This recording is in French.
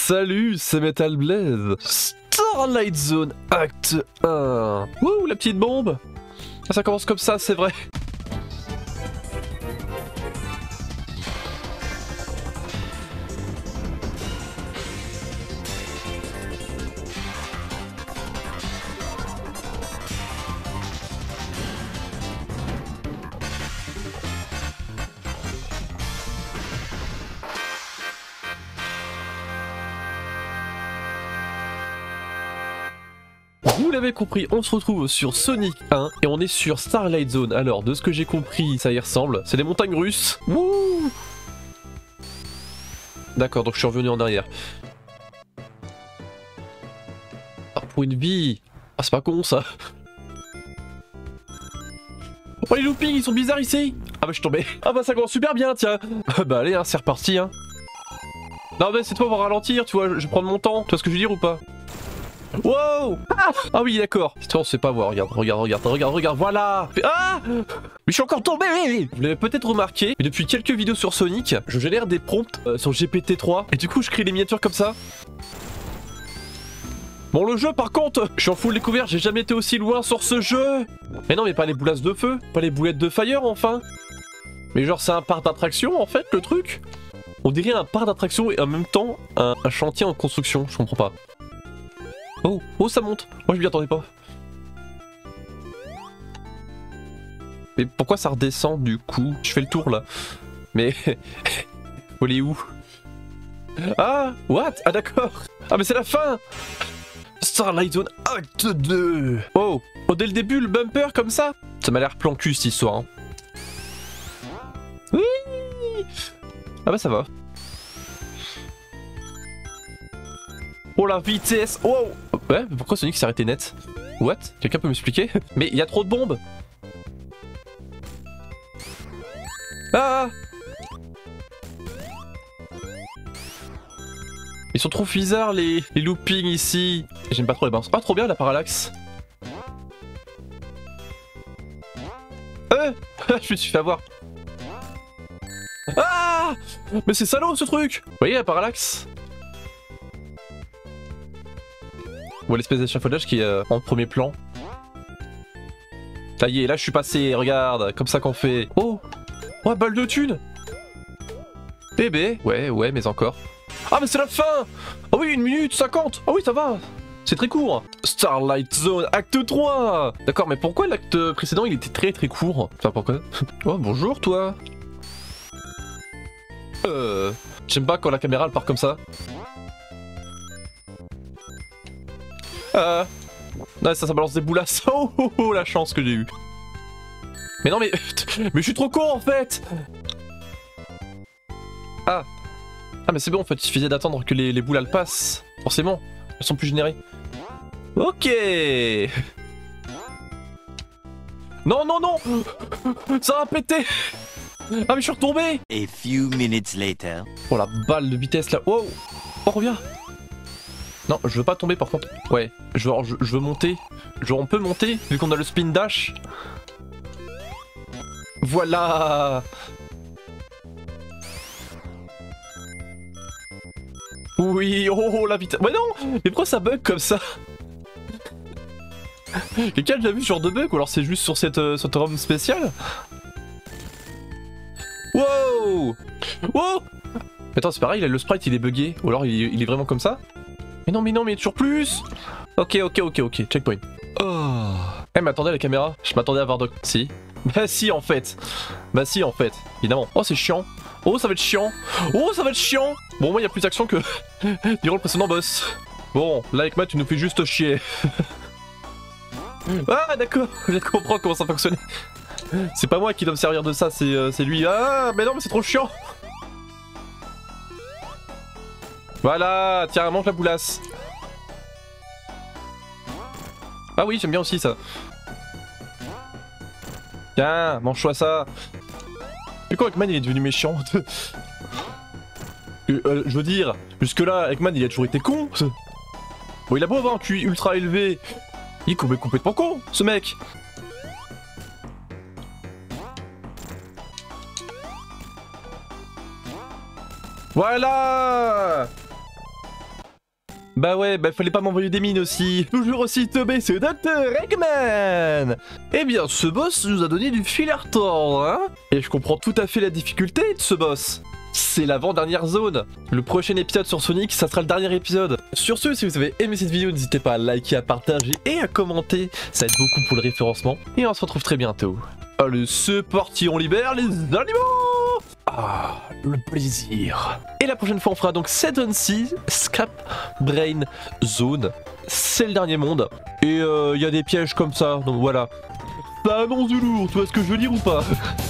Salut, c'est Metal Blaze. Starlight Zone, acte 1. Wouh, la petite bombe. Ça commence comme ça, c'est vrai. Vous l'avez compris, on se retrouve sur Sonic 1 et on est sur Starlight Zone. Alors, de ce que j'ai compris, ça y ressemble. C'est des montagnes russes. Wouh! D'accord, donc je suis revenu en arrière. Ah, pour une vie. Ah, c'est pas con ça. Oh, les loopings, ils sont bizarres ici. Ah bah je suis tombé. Ah bah ça commence super bien, tiens. Bah allez, hein, c'est reparti. Hein. Non mais c'est toi pour ralentir, tu vois, je vais prendre mon temps. Tu vois ce que je veux dire ou pas? Wow! Ah oui, d'accord. On se fait pas voir. Regarde, voilà! Ah! Mais je suis encore tombé! Vous l'avez peut-être remarqué, mais depuis quelques vidéos sur Sonic, je génère des prompts sur GPT-3, et du coup je crée des miniatures comme ça. Bon, le jeu par contre, je suis en full découverte, j'ai jamais été aussi loin sur ce jeu! Mais non, mais pas les boulasses de feu, pas les boulettes de fire enfin! Mais genre, c'est un parc d'attraction en fait, le truc? On dirait un parc d'attraction et en même temps un chantier en construction, je comprends pas. Oh, ça monte. Moi je m'y attendais pas. Mais pourquoi ça redescend du coup? Je fais le tour là. Mais... Faut aller où? Ah, what? Ah d'accord. Ah mais c'est la fin. Starlight Zone Acte 2. Oh, dès le début le bumper comme ça? Ça m'a l'air plan cul cette histoire. Hein. Oui. Ah bah ça va. Oh la vitesse! Oh! Ouais, mais pourquoi Sonic s'est arrêté net? What? Quelqu'un peut m'expliquer? Mais il y a trop de bombes! Ah! Ils sont trop bizarres les loopings ici! J'aime pas trop les bounces. Ah, trop bien la parallaxe! Je me suis fait avoir! Ah! Mais c'est salaud ce truc! Vous voyez la parallaxe? On voit l'espèce d'échafaudage qui est en premier plan. Ça y est, là je suis passé, regarde, comme ça qu'on fait. Oh! Oh, balle de thune! Bébé! Ouais, mais encore. Ah, mais c'est la fin! Ah oui, 1 minute 50! Ah oui, ça va! C'est très court! Starlight Zone, acte 3! D'accord, mais pourquoi l'acte précédent il était très court? Enfin, pourquoi? Oh, bonjour toi! J'aime pas quand la caméra elle part comme ça. Non, ça balance des boulasses. Oh, la chance que j'ai eue. Mais non, mais je suis trop con en fait. Ah, mais c'est bon en fait, il suffisait d'attendre que les boules elles passent. Forcément, elles sont plus générées. Ok. Non, ça va péter. Ah, mais je suis retombé. A few minutes later. Oh, la balle de vitesse là. Wow. Oh, reviens. Non, je veux pas tomber par contre. Ouais, je veux monter. Genre on peut monter vu qu'on a le spin dash. Voilà. Oui, oh la vitesse. Mais non. Mais pourquoi ça bug comme ça? Quelqu'un a déjà vu ce genre de bug ou alors c'est juste sur cette ROM spéciale? Wow. Wow. Attends, c'est pareil, là, le sprite il est bugué. Ou alors il est vraiment comme ça? Mais non, il y a toujours plus. Ok, checkpoint. Oh. Eh, mais attendez la caméra, je m'attendais à voir Doc. Si. Bah si en fait, évidemment. Oh c'est chiant. Oh ça va être chiant. Bon moi il y a plus d'action que durant le précédent boss. Bon, là avec Matt tu nous fais juste chier. Ah d'accord, je comprends comment ça fonctionne. C'est pas moi qui dois me servir de ça, c'est lui. Ah mais non mais c'est trop chiant. Voilà, tiens, mange la boulasse. Ah oui, j'aime bien aussi ça. Tiens, mange-toi ça. Mais quoi, Eggman il est devenu méchant? Je veux dire, jusque-là, Eggman il a toujours été con. Bon, il a beau avoir un QI ultra élevé. Il est complètement con, ce mec. Voilà. Bah ouais, bah fallait pas m'envoyer des mines aussi. Toujours aussi teubé, c'est Dr. Eggman. Eh bien, ce boss nous a donné du fil à retordre, hein. Et je comprends tout à fait la difficulté de ce boss. C'est l'avant-dernière zone. Le prochain épisode sur Sonic, ça sera le dernier épisode. Sur ce, si vous avez aimé cette vidéo, n'hésitez pas à liker, à partager et à commenter. Ça aide beaucoup pour le référencement. Et on se retrouve très bientôt. Allez, c'est parti, on libère les animaux. Ah, le plaisir. Et la prochaine fois, on fera donc 7 Scap Brain Zone. C'est le dernier monde. Et il y a des pièges comme ça, donc voilà. Ça annonce du lourd, tu vois ce que je veux dire ou pas?